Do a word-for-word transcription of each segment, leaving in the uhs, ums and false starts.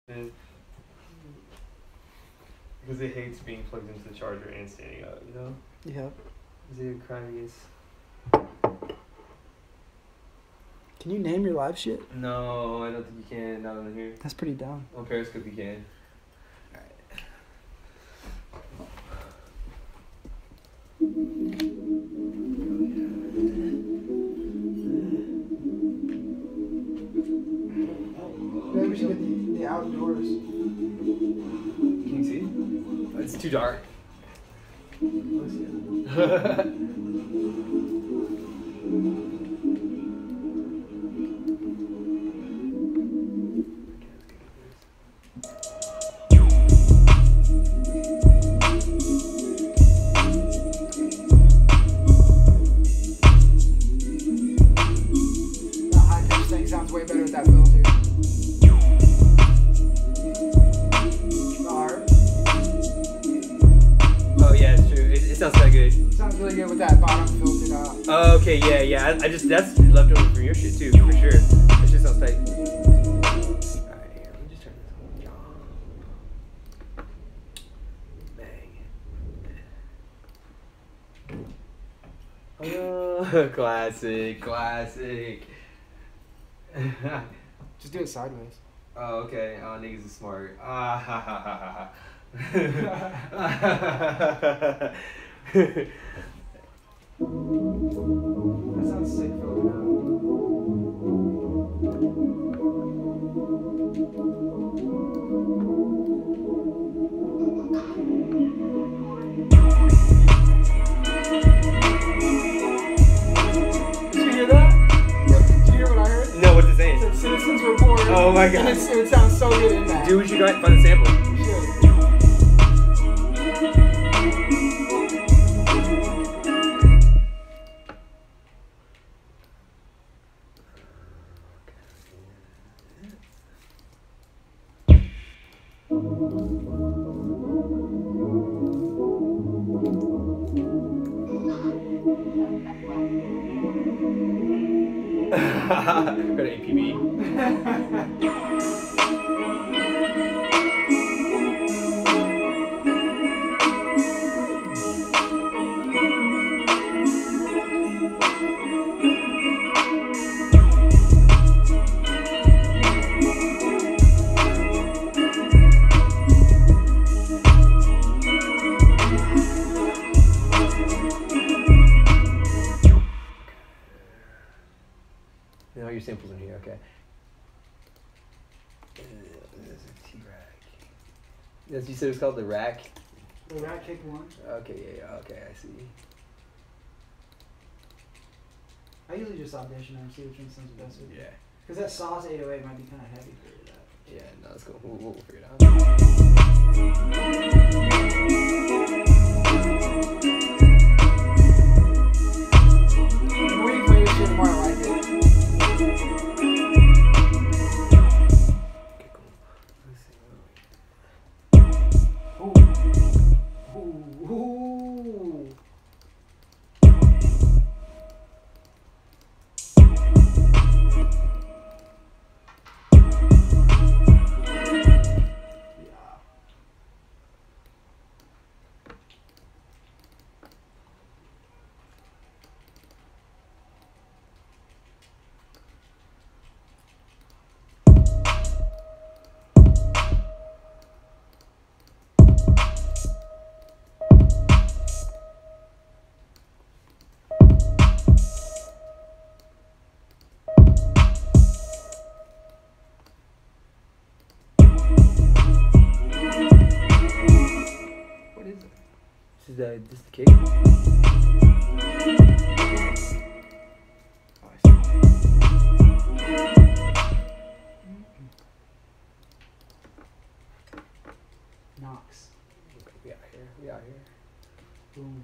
Because it hates being plugged into the charger and standing up, you know? Yep. Is it a crime against... Can you name your live shit? No, I don't think you can. Not on here. That's pretty dumb. On Periscope you can. Alright. Maybe we should get the, the outdoors. Can you see? It's too dark. That high pitch thing sounds way better with that filter. Bar. Oh yeah, it's true. It, it sounds quite good. Sounds really good with that bottom filtered out. Oh, okay, yeah, yeah. I, I just that's left over from your shit too, for sure. That shit sounds tight. Alright, here, let me just turn this on. Bang. Oh, classic, classic. Just do it sideways. Oh, okay. Oh, niggas is smart. Ah, ha, ha, ha, ha, ha. That sounds sick filtered out. Did you hear that? Did you hear what I heard? No, what's it It saying? said Citizens Report. Oh my God. And it's, it sounds so good in that. Dude, we should go find the sample. Shit. Go to A P B. You know, your samples in here, okay. Uh, There's a T-Rack. Yes, you said it's called the Rack? The Rat Kick one. Okay, yeah, yeah, okay, I see. I usually just audition and see which one sounds the best with. Yeah. Because that Sauce eight oh eight might be kind of heavy for that. Yeah, no, let's go. We'll, we'll figure it out. The more you play this shit, the more I like it. Okay, cool. Let's see. Ooh. Ooh. Ooh. Yeah. What is it? This is, uh, this the cake? Oh, I see. Knox. Okay, we out here. We out here. Boom.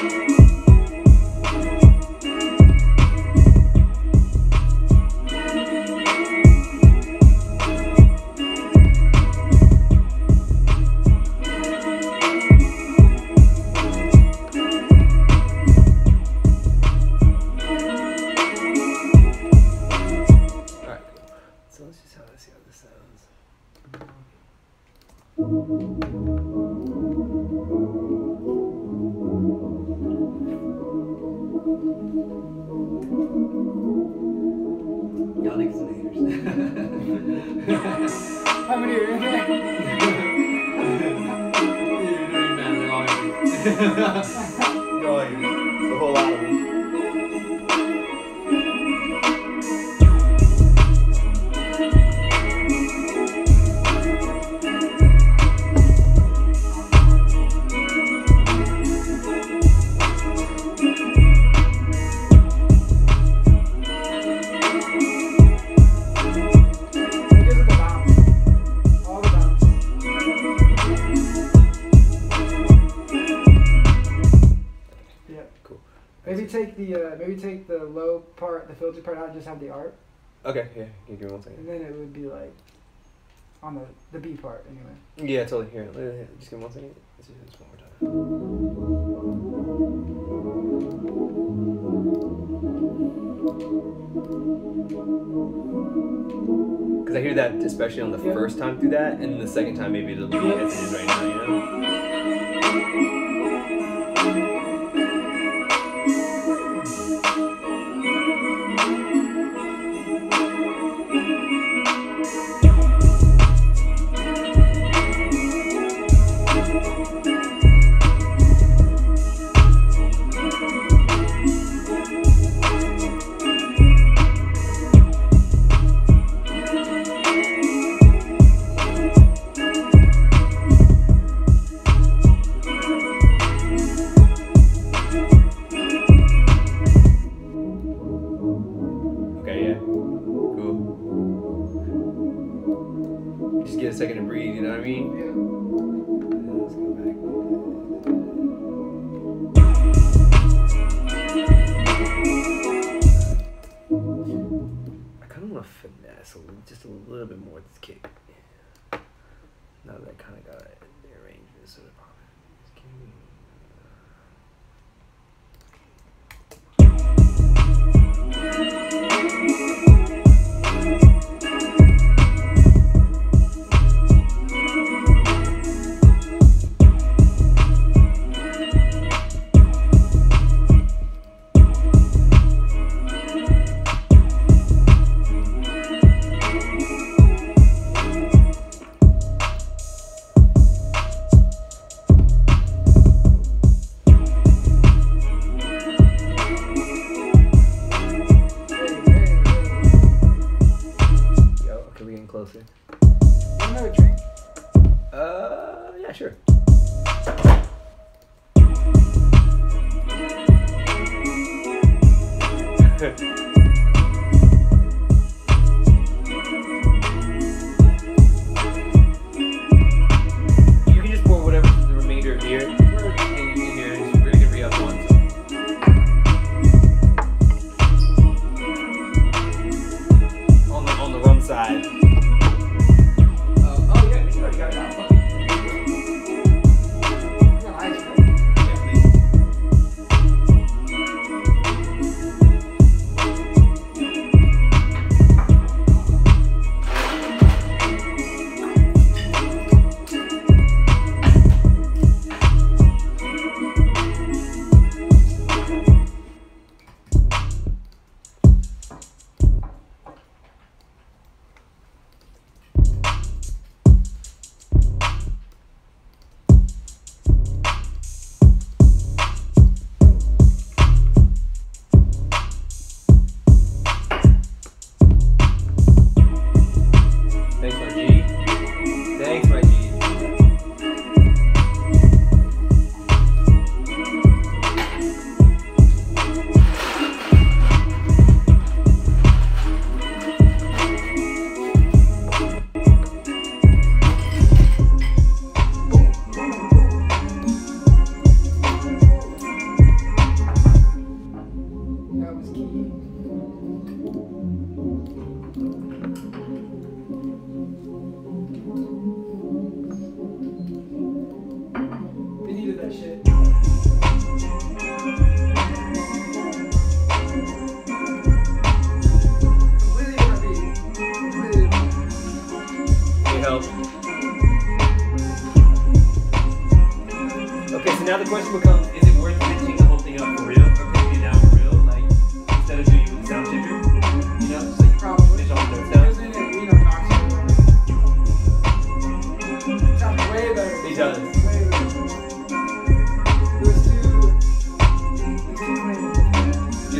Y'all niggas some haters. How many are in there? Y'all haters. A whole lot of them. Maybe take the uh, maybe take the low part, the filter part out, and just have the art. Okay, yeah, give me one second. And then it would be like on the the B part anyway. Yeah, totally. Here, just give me one second. Let's do this one more time. Because I hear that especially on the yeah. first time through that, and the second time maybe it'll be as it is right now, you know? Just get a second to breathe, you know what I mean? Yeah. Let's go back. I kind of want to finesse a little, just a little bit more with this kick. Now that I kind of got it, the arrangement sort of popping. Just give me. Closer. Another drink? Uh, yeah, sure. You can just pour whatever the remainder of here, and you can hear just really good re-up once. On the on the rum side.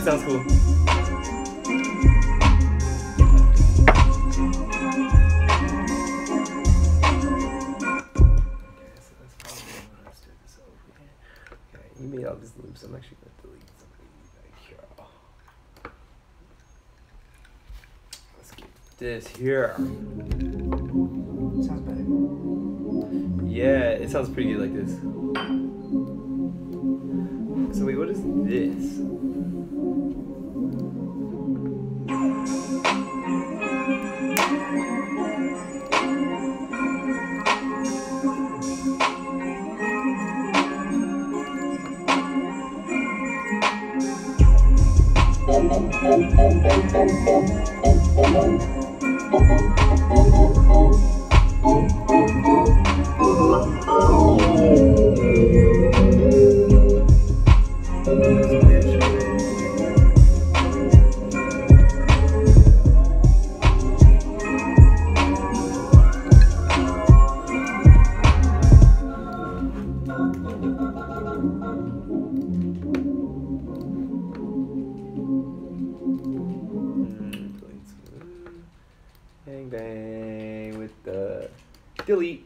It sounds cool. You made all these loops. I'm actually going to delete some of these right here. Let's get this here. Sounds better. Yeah, it sounds pretty good like this. So wait, what is this? Bang bang with the delete.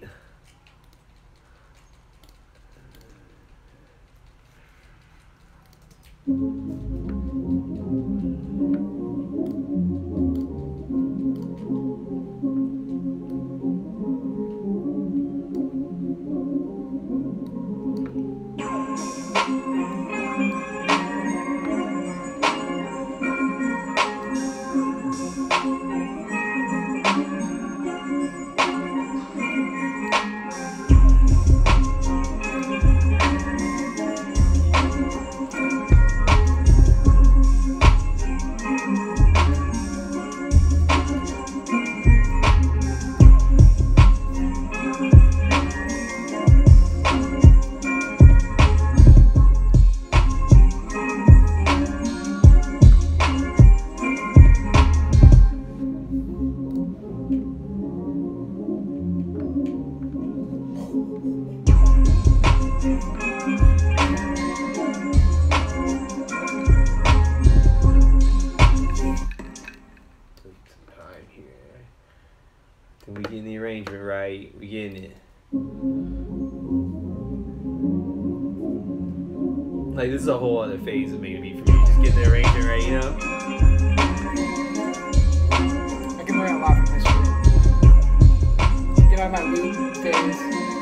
We getting the arrangement right. We getting it. Like, this is a whole other phase of maybe for me. Just getting the arrangement right, you know? I can learn a lot from this shit. Get out of my loop phase.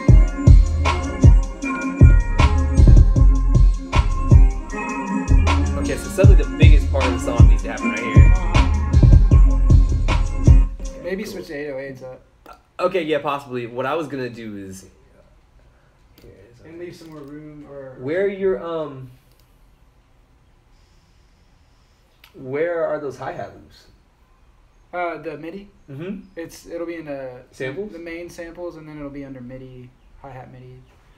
Okay, so suddenly the biggest part of the song needs to happen right here. Maybe switch the eight oh eights up. Okay, yeah, possibly. What I was gonna do is, and leave some more room, or where your um, where are those hi-hat loops? Uh, the MIDI. Mm-hmm. It's it'll be in the samples, the main samples, and then it'll be under MIDI, hi-hat MIDI.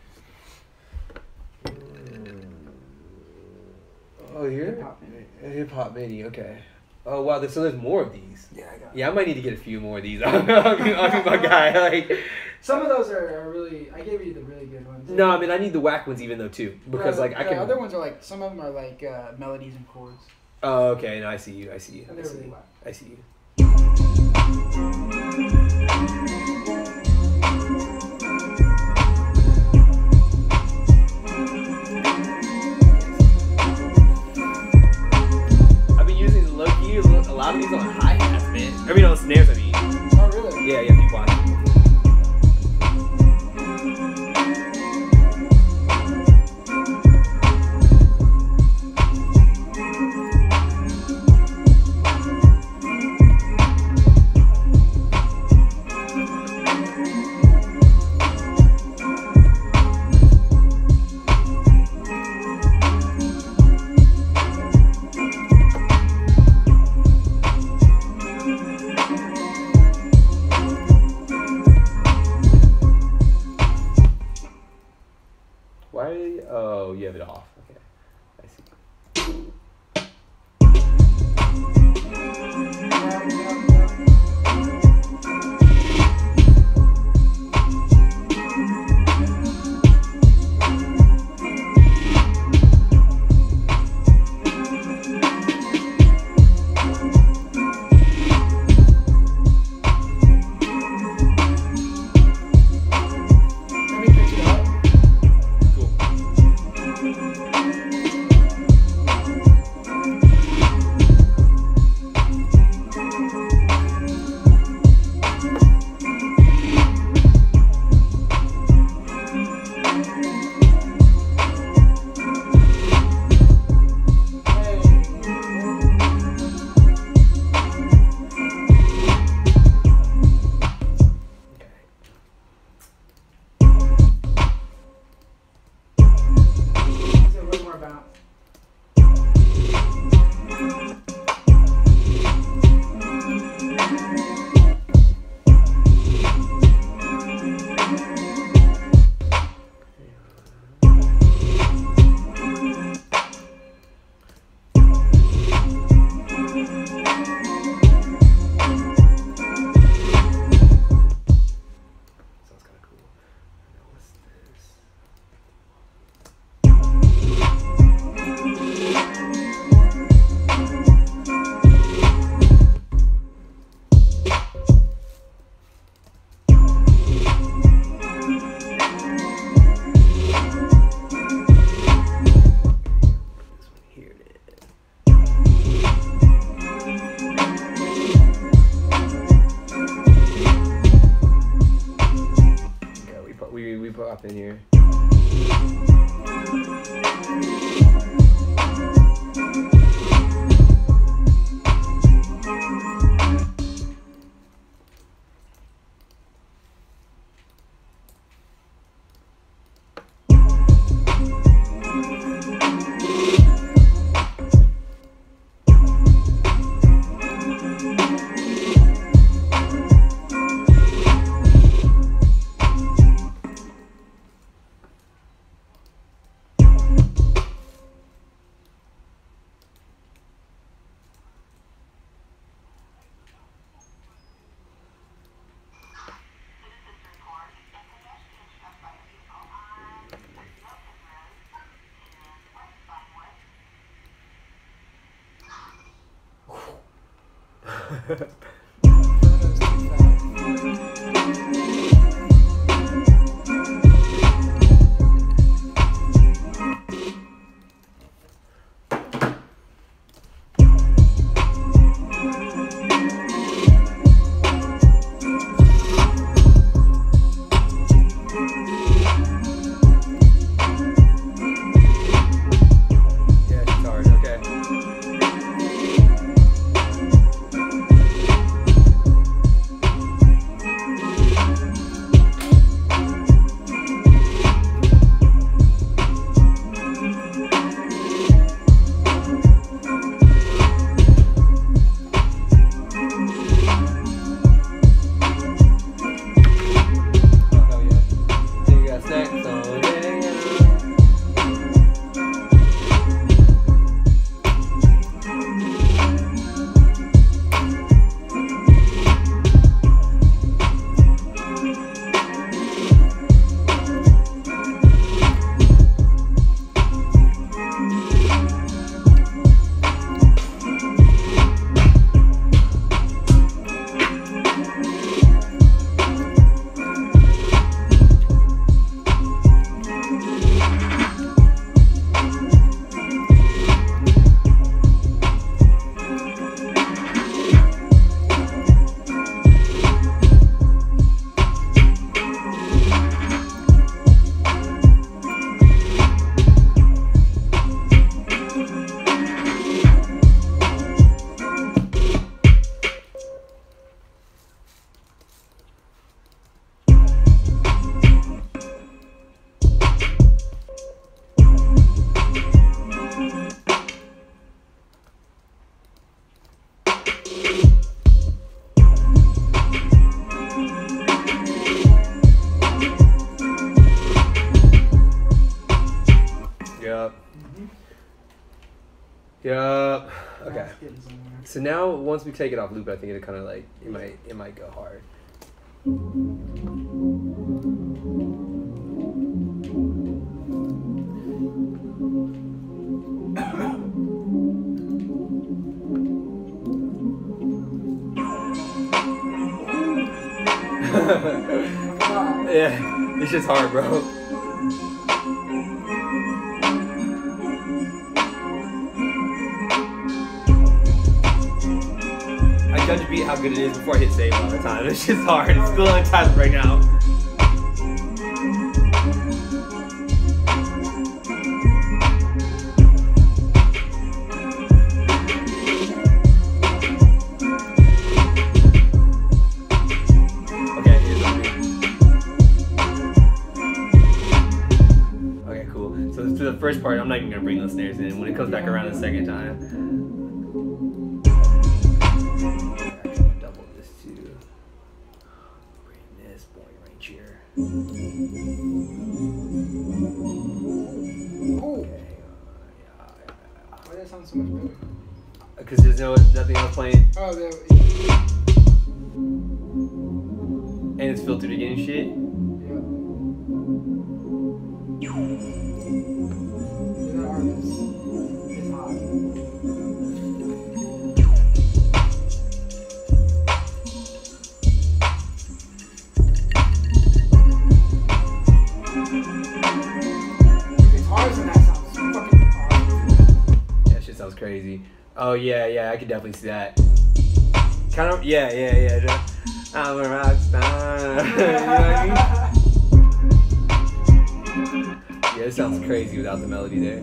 Oh, here. Hip hop MIDI. Hip hop MIDI. Okay. Oh wow, there's, so there's more of these. Yeah, I got. Yeah, I might need to get a few more of these. I'll be my guy. Like, some of those are, are really. I gave you the really good ones. No, I mean I need the whack ones even though too, because yeah, like I the can. other ones are like some of them are like uh, melodies and chords. Oh, okay. No, I see you. I see you. And I they're see really you. whack. I see you. A lot of these on hi-hats, man. I mean on snares, I mean. Oh, really? Yeah, yeah, keep watching. drop in here. Yup. Okay. So now once we take it off loop, I think it kind of like it might it might go hard. Yeah, it's just hard, bro. I judge a beat how good it is before I hit save all the time. It's just hard. It's still untimed right now. Okay, here's the beat. Okay, cool. So to the first part, I'm not even gonna bring those snares in. When it comes back around the second time. Why does that sound so much better? Because there's no nothing else playing. Oh, there. And it's filtered again and shit. Yeah. That arm is, is hot. Guitars in that sounds fucking hard. Yeah, shit sounds crazy. Oh yeah, yeah, I could definitely see that. Kind of, yeah, yeah, yeah. I'm a rock star. You know what I mean? it sounds crazy without the melody there.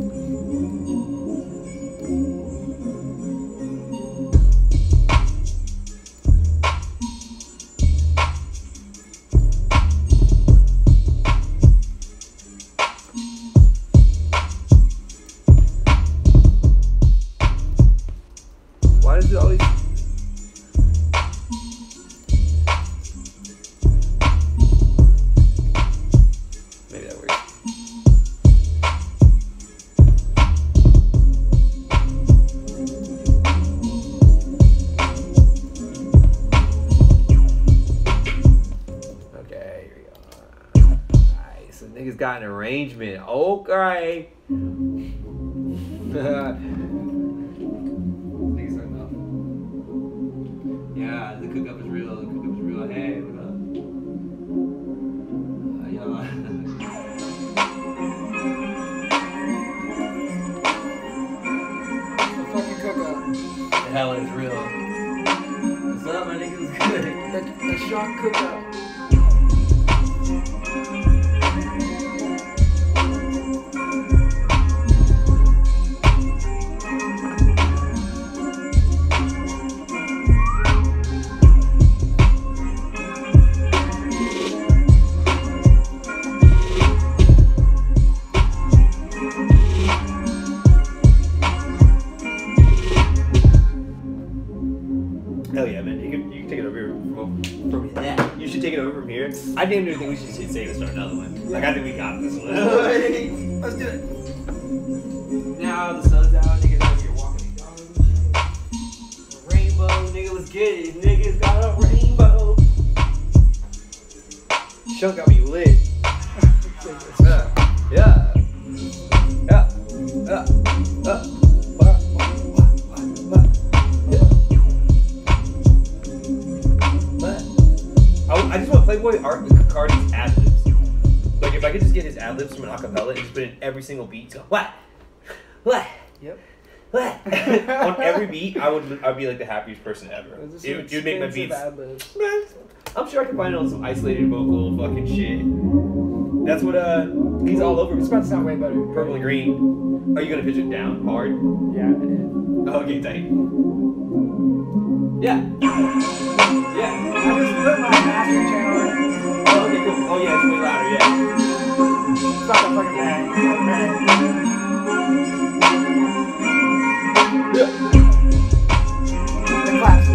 Why does it always... Maybe that works. Okay, here we go. Alright, so niggas got an arrangement. Okay. Yeah, the cookup is real. The cookup is real. Hey, what up? Uh, yo. The fucking cookout. The hell is real. What's up, my nigga? What's good? The, the Sean cookout. Hell yeah, man. You can, you can take it over here from, from that. You should take it over from here. I damn near think we should save and start another one. Like, I think we got this one. Let's do it. Now the sun's out, niggas out here walking these dogs. Rainbow, nigga, let's get it. Niggas got a rainbow. Show got me lit. Yeah. Yeah. Yeah. Yeah. Yeah. I just want Playboy Art Cardi's ad libs. Like, if I could just get his ad libs from an acapella and just put in every single beat, so what, what, Yep. what, on every beat, I would, I'd be like the happiest person ever. It would, it would make my beats. I'm sure I can find it on some isolated vocal fucking shit. That's what uh, he's all over. It's about to sound way better. Purple and green. Are you gonna pitch it down hard? Yeah, I did. Oh, okay, tight. Yeah. Yeah. I just put my master channel in. Oh, okay, cool. Oh, yeah, it's way louder, yeah. It's not that fucking bad. Yeah. The claps.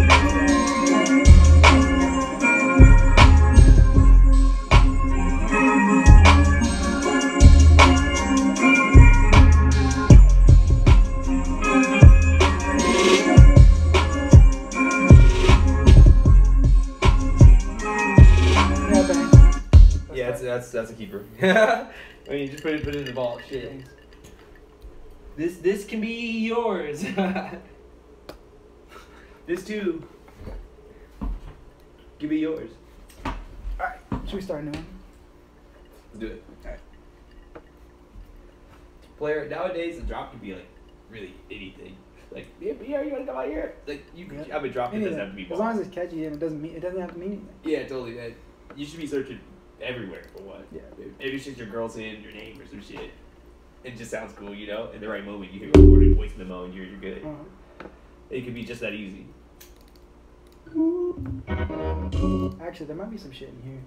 That's that's a keeper. I mean, just put it put it in the vault. Shit. This this can be yours. This too. Give me yours. All right. Should we start a new one? Let's do it. All right. Player nowadays, the drop can be like really anything. Like, yeah, yeah, you wanna come out here? Like, you could. Yeah. I would drop. It doesn't have to be. As long as it's catchy and it doesn't mean it doesn't have to mean anything. Yeah, totally. Uh, you should be searching everywhere for what? Yeah, dude. Maybe it's just your girl's in, your name, or some shit. It just sounds cool, you know? In the right moment, you hear a recorded voice memo and you're, you're good. Uh-huh. It could be just that easy. Actually, there might be some shit in here.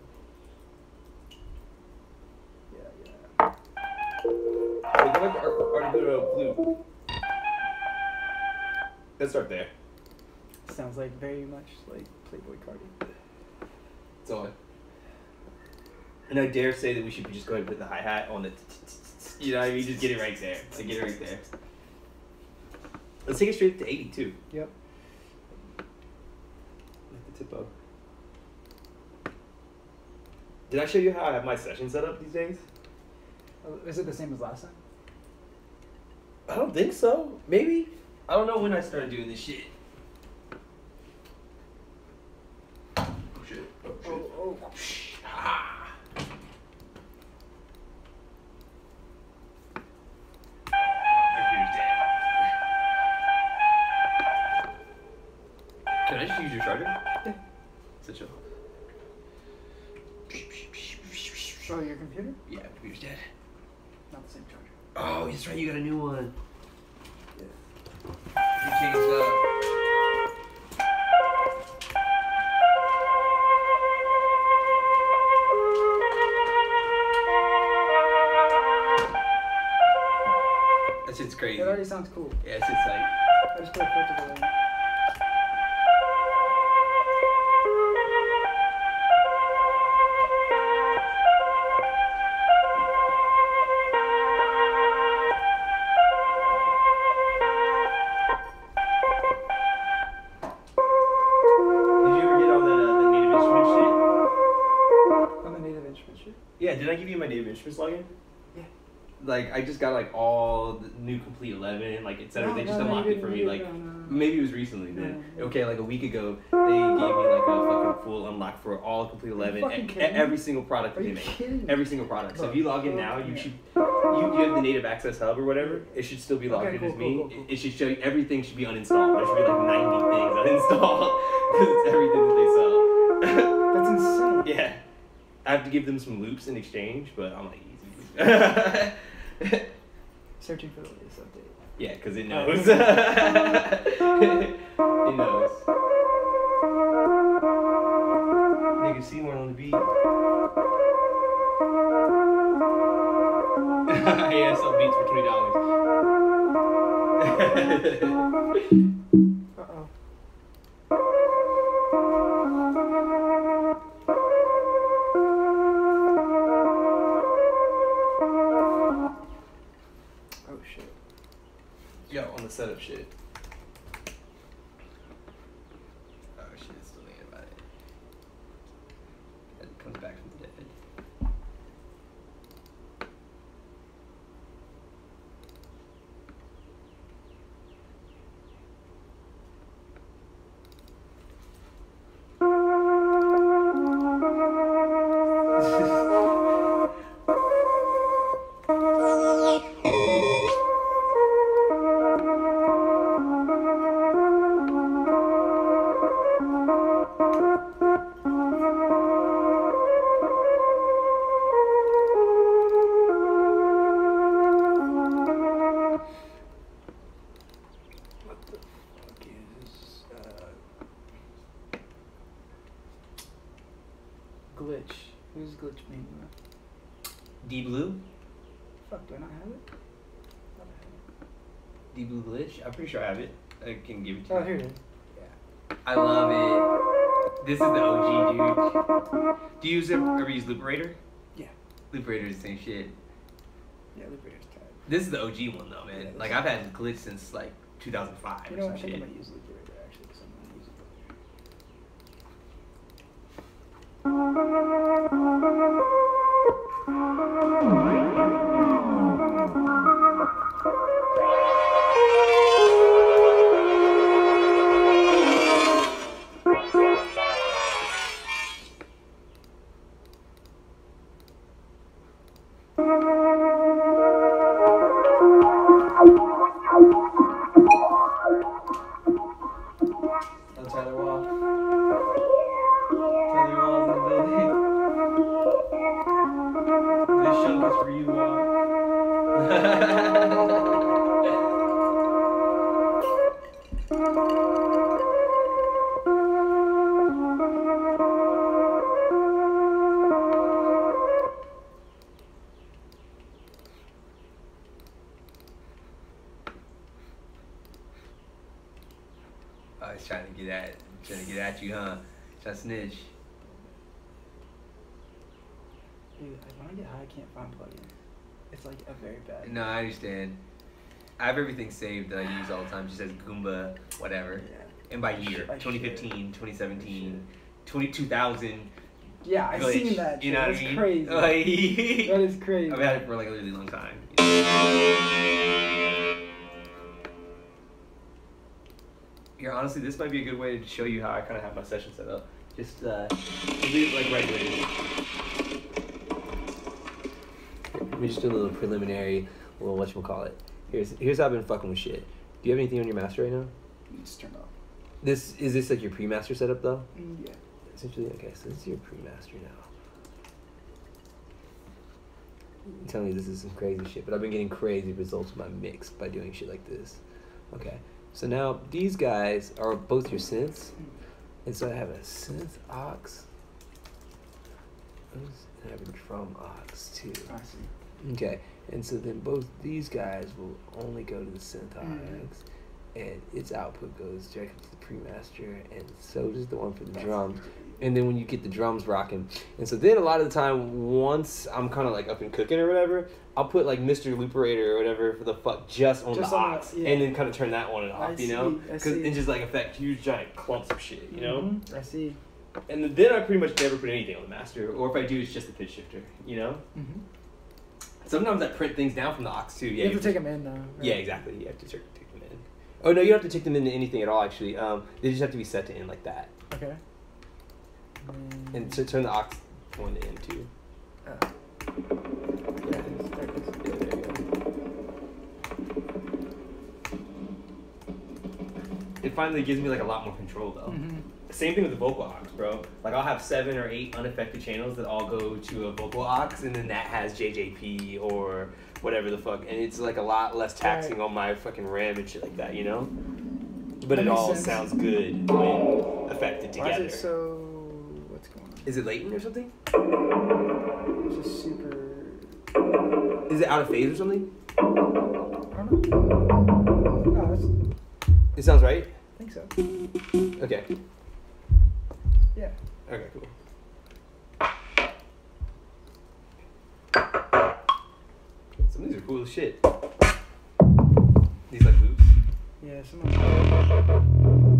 Yeah, yeah. Wait, go back to Articuno Blue. Let's start there. Sounds like very much like Playboy Cardi. It's on. And I dare say that we should just go ahead and put the hi-hat on the, you know what I mean? Just get it right there. Like, get it right there. Let's take it straight to eighty-two. Yep. Like the tipo. Did I show you how I have my session set up these days? Is it the same as last time? I don't think so. Maybe. I don't know when I started doing this shit. Oh shit. Oh shit. Oh, oh. Ah. Can I just use your charger? Yeah. Sit chill. Oh, your computer? Yeah, computer's dead. Not the same charger. Oh, that's right. You got a new one. Yeah. You changed up. That shit's crazy. It already sounds cool. Yeah, that shit's like. I just put a filter in. Yeah, did I give you my Native Instruments login? Yeah. Like, I just got, like, all the new Complete eleven, like, et cetera. No, they no, just no, unlocked you it for didn't, me, you like, didn't, no, no, no. maybe it was recently then. No, no. Okay, like, a week ago, they gave me, like, a fucking full unlock for all Complete eleven, fucking e- kidding me? every single product Are that they you make. kidding me? Every single product. So if you log in now, you Yeah. should, you, you have the Native Access Hub or whatever, it should still be logged Okay, in cool, as cool, me. cool, cool. It, it should show you, everything should be uninstalled. There should be, like, ninety things uninstalled, because it's everything that they sell. That's insane. Yeah. I have to give them some loops in exchange, but I'm like, easy. Searching for the latest update. Yeah, because it knows. It knows. Nigga, see one on the beat. Yeah, I sell beats for twenty dollars. Uh-oh. Oh shit. Yo, on the setup shit. Oh shit, it's still thinking about it. It comes back from the dead. What the fuck is uh glitch? Who's glitch mean? D Blue? Fuck, do I not have it? Thought I had it. D Blue Glitch? I'm pretty sure I have it. I can give it to Oh, you. here it is. I love it. This is the O G, dude. Do you use it, ever use Looperator? Yeah. Looperator is the same shit. Yeah, Liberator's tight. This is the O G one though, man. Yeah, Like I've had Glitch since like two thousand five You or know some what? I think shit. I might use Liberator actually because I'm gonna use it. Oh, Tyler Wall. Tyler Wall's in the building. This chunk is for you, Wall. Oh, he's trying to get at, trying to get at you, huh? Trying to snitch. Dude, like, when I get high, I can't find plugins. It's like a very bad. No, I understand. I have everything saved that I use all the time. Just as Goomba, whatever. Yeah. And by I year, should- I twenty fifteen, twenty seventeen, twenty-two thousand. Yeah, I've Glitch, seen that. you Shit. know what That's I mean? crazy. Like, That is crazy. I've had it for like a really long time. Here, honestly, this might be a good way to show you how I kind of have my session set up. Just uh, leave it like right where it is. Let me just do a little preliminary, little whatchamacallit. Here's here's how I've been fucking with shit. Do you have anything on your master right now? It's turned off. This is this like your pre-master setup though? Mm, yeah. Essentially, okay, so this is your pre-master now. telling you this is some crazy shit, but I've been getting crazy results with my mix by doing shit like this. Okay, so now these guys are both your synths, and so I have a synth aux, and I have a drum aux too. I see. Okay, and so then both these guys will only go to the synth aux, Mm. and its output goes directly to the pre-master, and so does the one for the drums. And then when you get the drums rocking, and so then a lot of the time, once I'm kind of like up and cooking or whatever, I'll put like Mister Looperator or whatever for the fuck just on Just the on aux, the- yeah. and then kind of turn that one off, I you know, see, I because see. it just like affect huge giant clumps of shit, you know. Mhm, I see. And then I pretty much never put anything on the master, or if I do, it's just a pitch shifter, you know. Mm-hmm. Sometimes I print things down from the aux too. Yeah, You have to take them in though. Right? Yeah, exactly. You have to take them in. Oh no, you don't have to take them into anything at all. Actually, um, they just have to be set to in like that. Okay. And to turn the aux one to in too. Oh. Yeah, there it is. Yeah, there you go. It finally gives me like a lot more control though. Mm-hmm. Same thing with the vocal aux, bro. Like I'll have seven or eight unaffected channels that all go to a vocal aux, and then that has J J P or whatever the fuck, and it's like a lot less taxing on my fucking RAM and shit like that, you know. But That it makes all sense. sounds good when affected Why together. is it so? What's going on? Is it latent or something? It's just super. Is it out of phase or something? I don't know. No, that's, It sounds right. I think so. Okay. Yeah. Okay. Cool. Some of these are cool as shit. These like loops. Yeah. Some.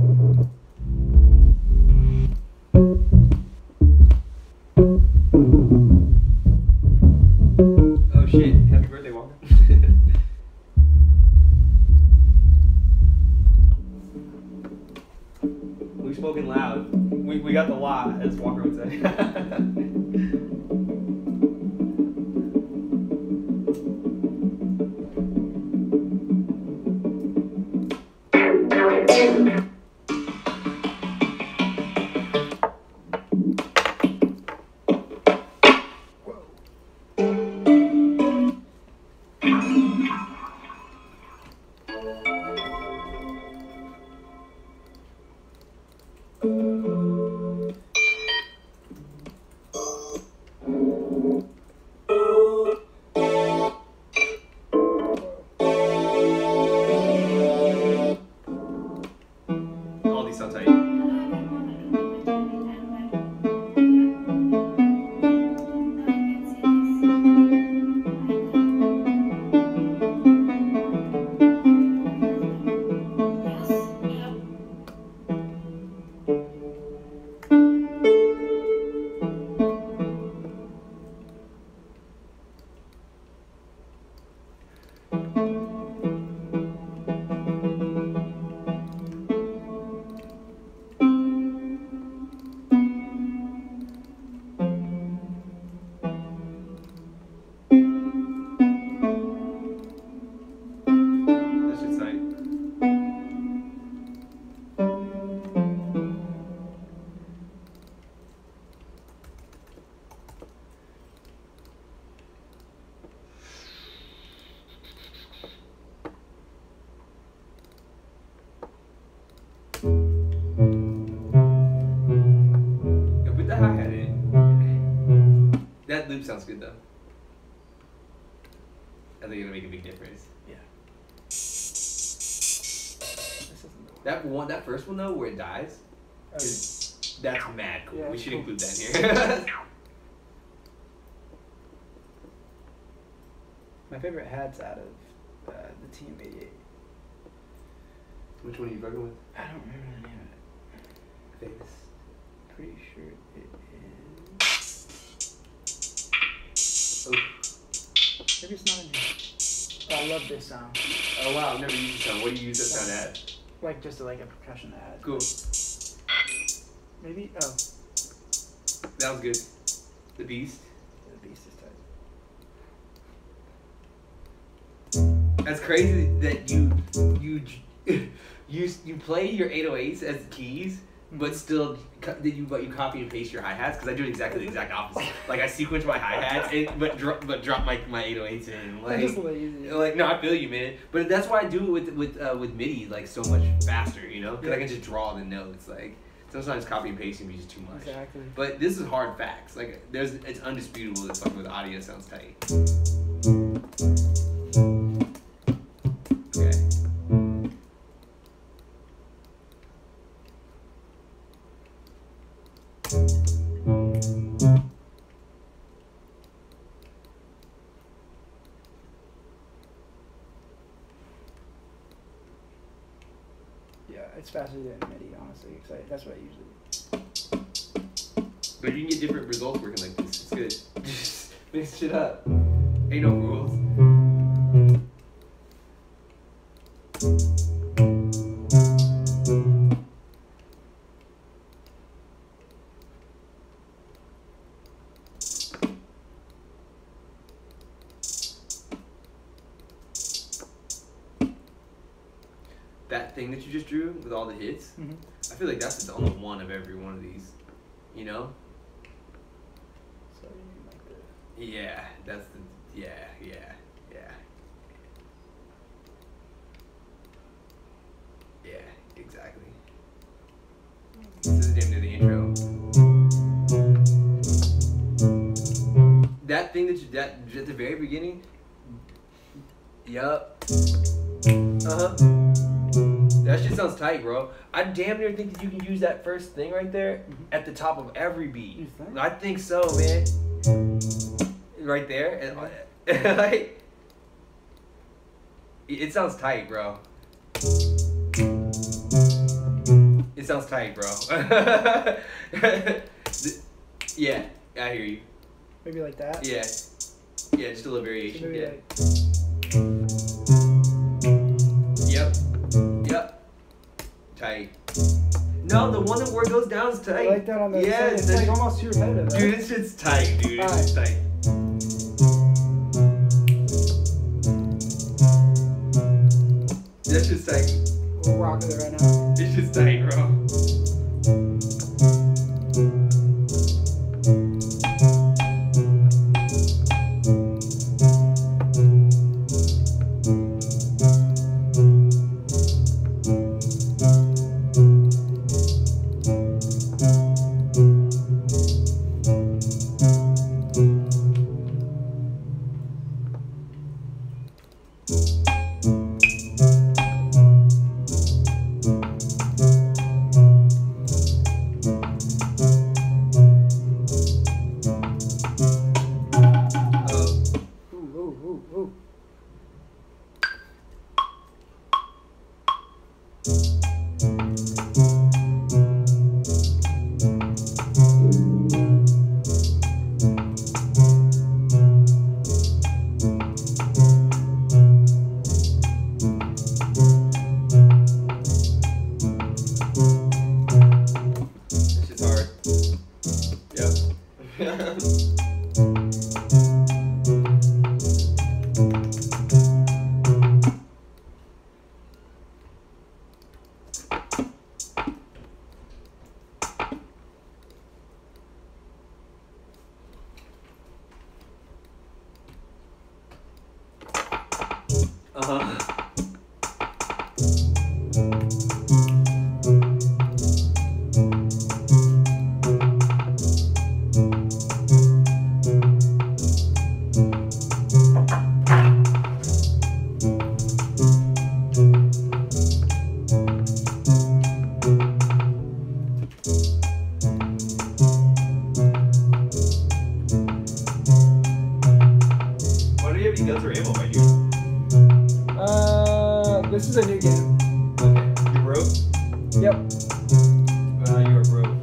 Oh shit! Happy birthday, Walker. We spoken loud. We we got the lot, as Walker would say. All these sound tight. That shit's tight. Yo, put the hi-hat in. That loop sounds good though. I think it'll make a big difference. Yeah. This isn't the one. That one, that first one though, where it dies, Oh, is that's mad cool. Yeah, we it's should cool. include that in here. my favorite hat's out of uh, the Team eighty-eight. Which one are you fucking with? I don't remember the name of it. Famous. Pretty sure it is. Oh. Maybe it's not in here. Oh, I love this sound. Oh wow, I've never used this sound. What do you use that sound as? Like just a, like a percussion ad. Cool. Maybe. Oh, That was good. The Beast. the Beast is tight. That's crazy that you you you you play your eight oh eights as keys, but still, co- did you but you copy and paste your hi hats? Because I do exactly the exact opposite. Like I sequence my hi hats, and but drop but drop my my eight oh eights in. Like, I'm just lazy. like no, I feel you, man. But that's why I do it with with uh, with MIDI like so much faster, you know? Because I can just draw the notes. Like sometimes copy and pasting is just too much. Exactly. But this is hard facts. Like there's it's undisputable that fucking with audio sounds tight. Okay. Yeah, it's faster than MIDI, honestly. 'Cause I, that's what I usually do. But you can get different results working like this. It's good. Just mix shit up. Ain't no rules. That thing that you just drew with all the hits, Mm-hmm. I feel like that's just almost one of every one of these. You know? So you mean like the... Yeah, that's the yeah, yeah, yeah. Yeah, exactly. This is damn near the intro. That thing that you that at the very beginning. Yup. Uh-huh. That shit sounds tight, bro. I damn near think that you can use that first thing right there at the top of every beat. You think? I think so, man. Right there, and like, it sounds tight, bro. It sounds tight, bro. Yeah, I hear you. Maybe like that? Yeah, yeah, just a little So variation. maybe Yeah. like... Yep. Yep. Tight. No, the one that where it goes down is tight. I like that on the... Yeah, it's that like sh- almost too repetitive. Dude, Right? this shit's tight, dude. It's Alright. just tight. That's just tight. We're rocking it right now. It's just tight, bro. Oh. Ooh, ooh, ooh, ooh. This shit's hard. Yep. Uh-huh. Why do you have any guns or ammo right here? Uh, this is a new game. Okay. You broke? Yep. Uh, you are broke.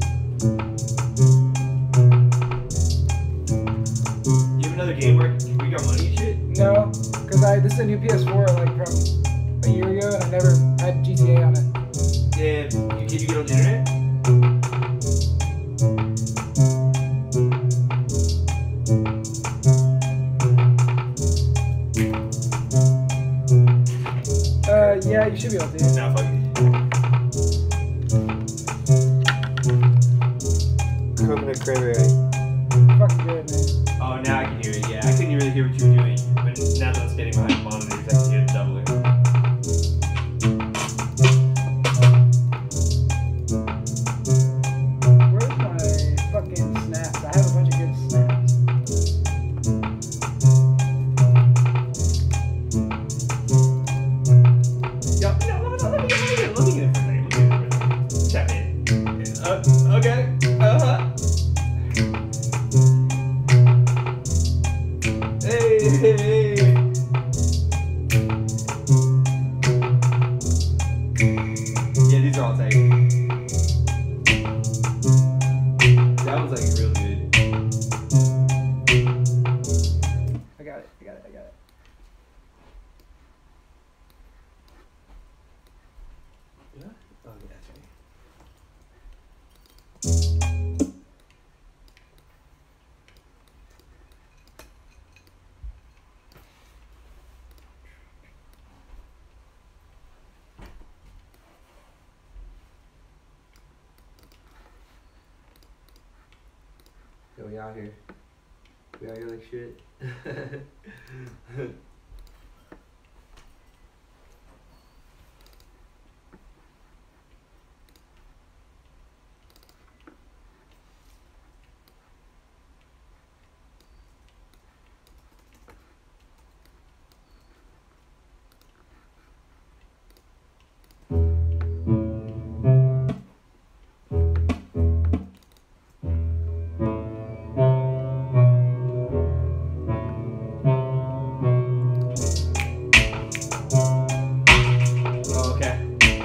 You have another game where we got money and shit? No, because I this is a new P S four like from a year ago, and I never had G T A on it. Yeah, you, did you get on the internet? Uh, yeah, you should be able to. Nah, fuck it. Cranberry. Fucking good, man. Oh, now I can hear it. Yeah, I couldn't really hear what you were doing, but now that I'm standing behind the monitors, I can hear it doubling. Where's my fucking snaps? I have a bunch of good snaps. Yo, no, no, no, let me get it. Let me get it for a second. Let me get it for a second. Tap in. Uh, okay. Uh-huh. Hey, hey, hey. Yeah, these are all tight. That was like real good. I got it. I got it. I got it. Yeah? Oh, yeah, that's right. Yo, we out here. We out here like shit. Oh, okay.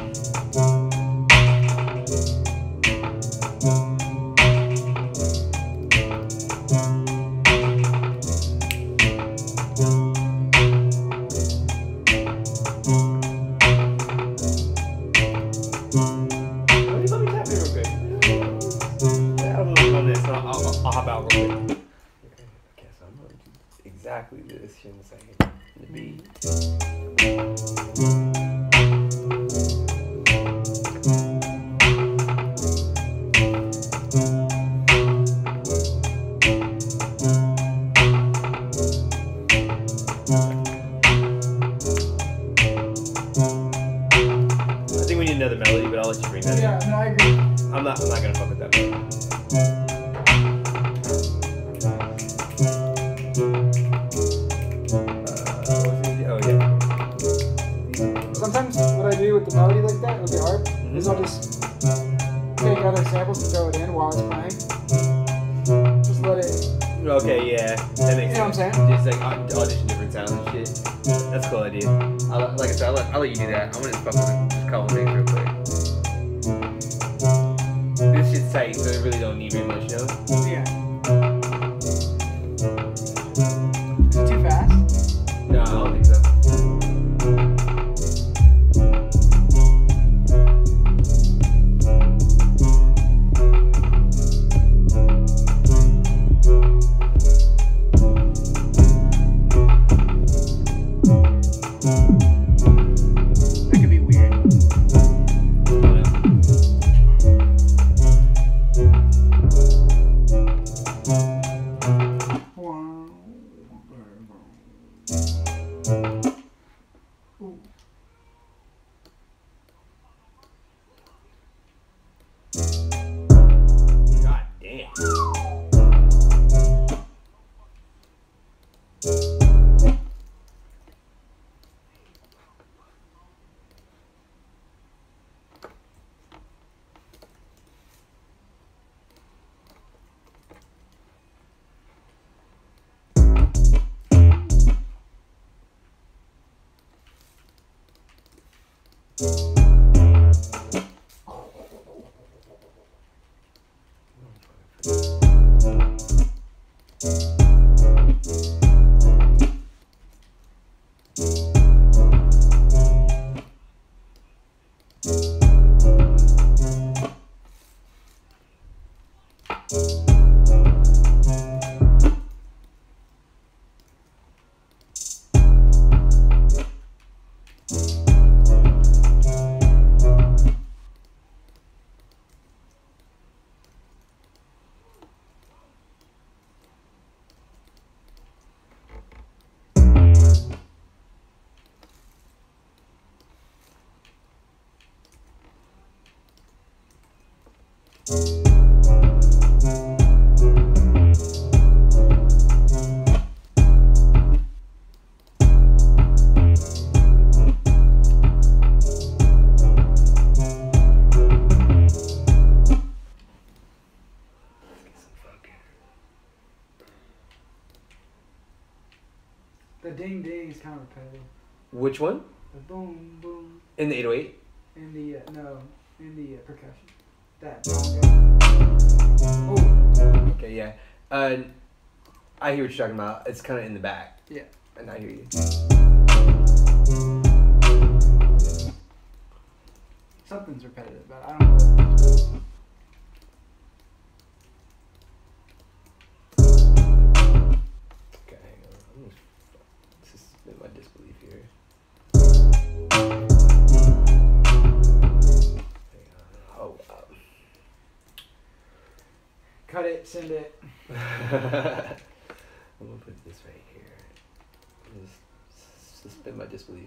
Let me, let me tap in real quick. Yeah, I'll look on this. I'll, I'll, I'll hop out real quick. Okay, okay, so I'm gonna do exactly this here in a second. The beat. I think we need another melody, but I'll let you bring that Yeah, no, I agree. in. I'm not, I'm not gonna fuck with that one. Uh, oh, yeah. Sometimes what I do with the melody like that, with the harp, Mhm. is I'll just take other samples and throw it in while it's playing. Just let it. Okay, yeah. That makes You know what I'm sense. saying? Just like aud- audition different sounds and shit. That's a cool idea. I'll, like I said, I'll let, I'll let you do that. I'm gonna just fuck with just a couple things real quick. This shit's tight, so it really don't need very much, you know? Yeah. Is it too fast? No, I don't think so. That could be weird. God damn. ding ding is kind of repetitive. Which one? The boom boom. In the eight oh eight? In the uh, no, in the uh, percussion. That. Oh. Okay, yeah. Uh, I hear what you're talking about. It's kind of in the back. Yeah. And I hear you. Something's repetitive, but I don't know what it is. Okay, hang on. I'm gonna suspend my disbelief here. Hang on. Oh, wow. Cut it, send it. I'm gonna put this right here. Just suspend my disbelief.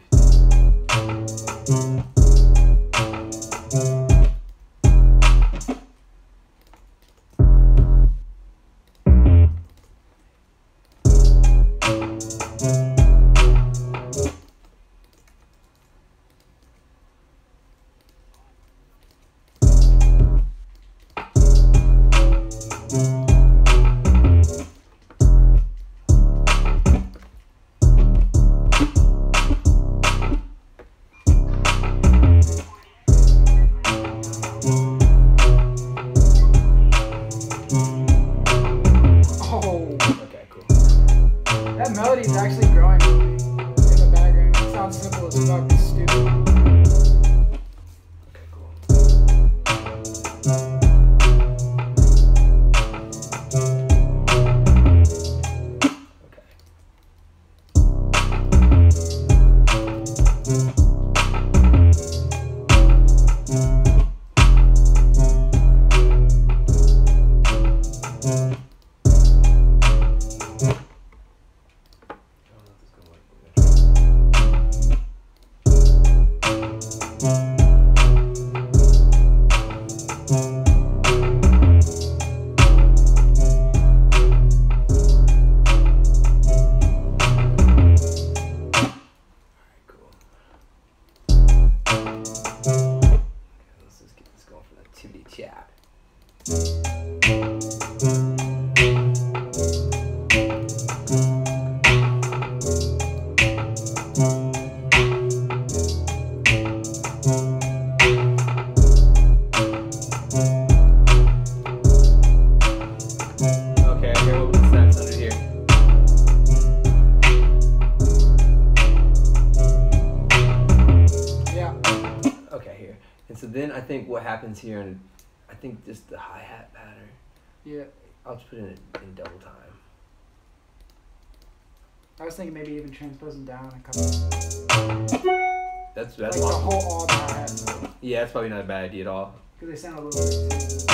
Melody's actually growing in the background. It sounds simple as fuck, it's stupid. Okay, cool. Chat. Okay, I hear what the snaps under here. Yeah. Okay, here. And so then I think what happens here, and I think just the hi-hat pattern. Yeah. I'll just put it in, in double time. I was thinking maybe even transposing down a couple. That's that's like the awesome. whole all hi-hats. Yeah, that's probably not a bad idea at all. Because they sound a little bit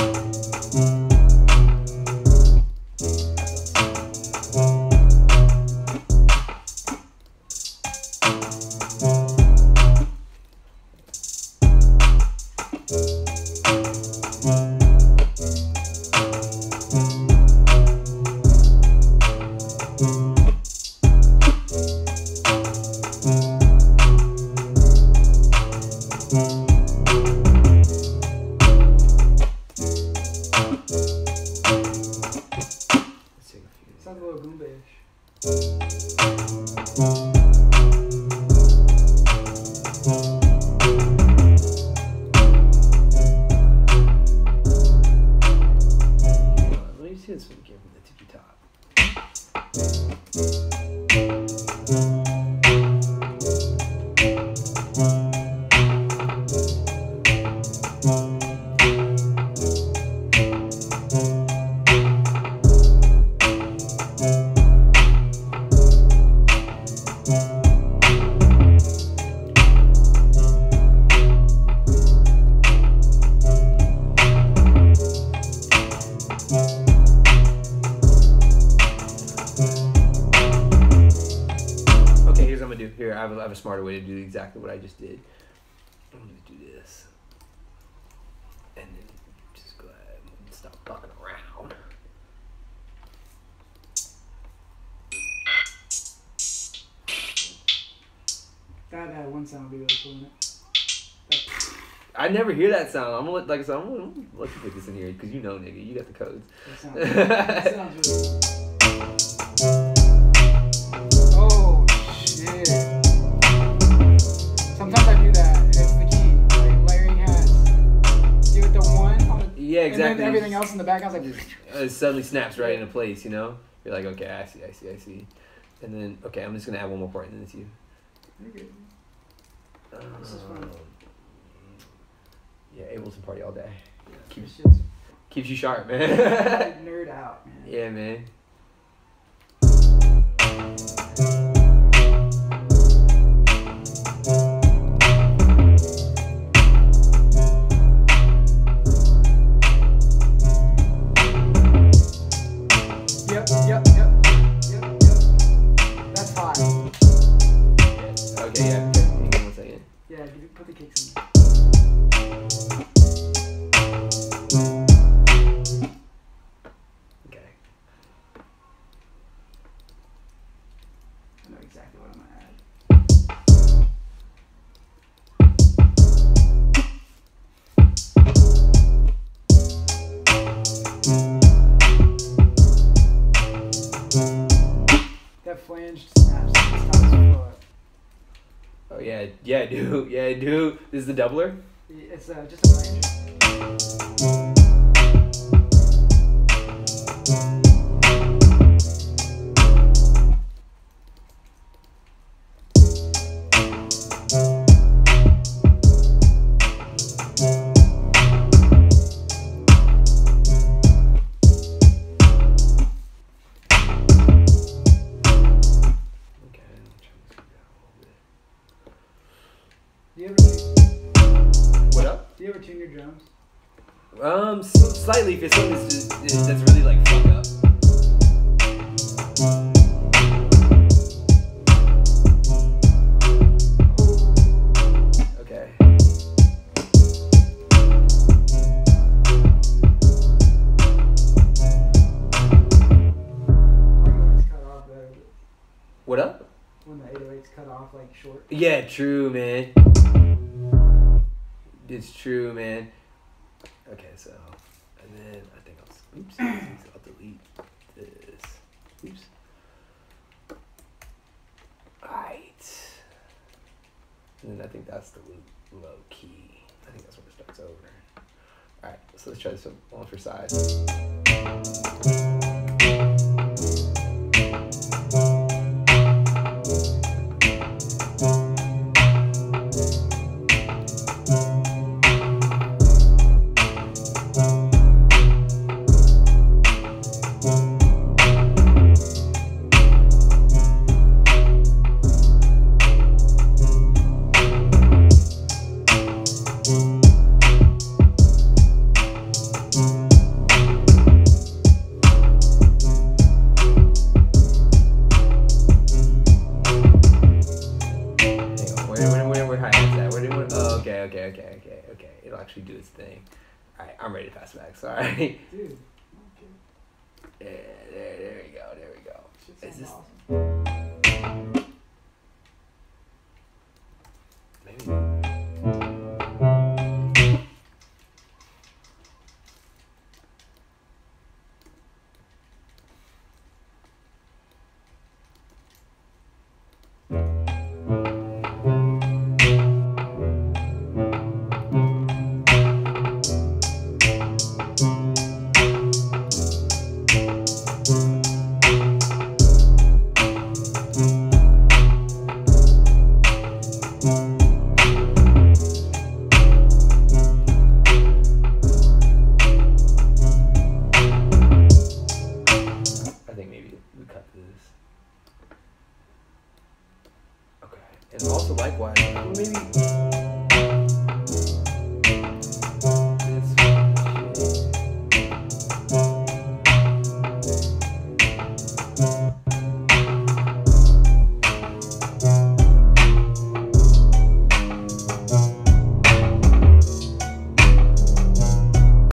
sounds a little Goomba-ish. Let me see this one again with the tippy top. Here, I have, a, I have a smarter way to do exactly what I just did. I'm going to do this. And then just go ahead and stop fucking around. That had one sound would be really cool in it. That, I never hear that sound. I'm gonna let, like I said, I'm gonna, I'm gonna let you put this in here because you know, nigga, you got the codes. that sounds, that sounds really cool. Oh, everything else in the back, I was like, it suddenly snaps right into place, you know? You're like, okay, I see, I see, I see. And then, okay, I'm just going to add one more part, and then it's you. okay. Um, This is fun. Yeah, Ableton party all day. Keeps shit's Keeps you sharp, man. like nerd out, man. Yeah, man. Yep, yep, yep, yep, yep. That's fine. Okay, yeah. Okay. Hang on one second. Yeah, give it- put the kicks in. Okay. I know exactly what I'm gonna add. That flange snaps. It stops for, Oh, yeah. Yeah, dude. Yeah, dude. This is the doubler? it's uh, just a flange. Okay, I'm trying to figure out a little bit. Do you ever tune, What up? do you ever tune your drums? Um, s- slightly if it's something that's, just, that's really like fuck up. Okay. Like when it's cut off, better. What up? When the eight oh eight's cut off, like short. Yeah, true, man. It's true, man. Okay, so, and then I think I'll, oops, I'll delete this. Oops. Alright. And then I think that's the low, low key. I think that's when it starts over. Alright, so let's try this one for side. Okay, okay, okay, okay, okay. It'll actually do its thing. Alright, I'm ready to pass it back. Sorry. Dude. Yeah, there, there we go, there we go. Shit Is sounds this awesome. maybe? I think maybe we cut this. Okay. And also likewise, maybe